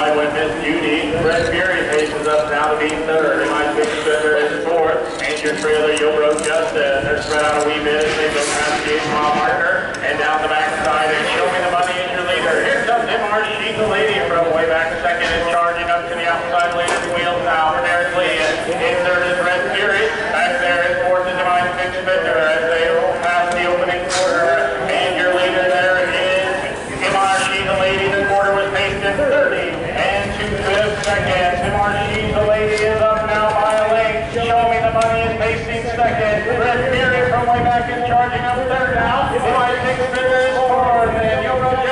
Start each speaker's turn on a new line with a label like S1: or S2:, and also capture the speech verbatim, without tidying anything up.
S1: by with Miss Judy. Red Fury faces up now to be third. And my sixth spender is fourth. And your trailer, Yobro Justice. They're spread out a wee bit as they go past the eight-mile marker. And down the backside, and Show Me the Money is your leader. Here comes Shesalady from way back second and charging up to the outside leader's wheels now for Derek Lee. In third is Red Fury. Back there is fourth is Divine Six Spender as they roll past the opening quarter. And your leader there is Shesalady. The quarter was paced in thirty. And to fifth second, Shesalady is up now by a length. Show Me the Money is pacing second. Red Fury from way back and charging up third now. Divine Six Spender is fourth. And Yobro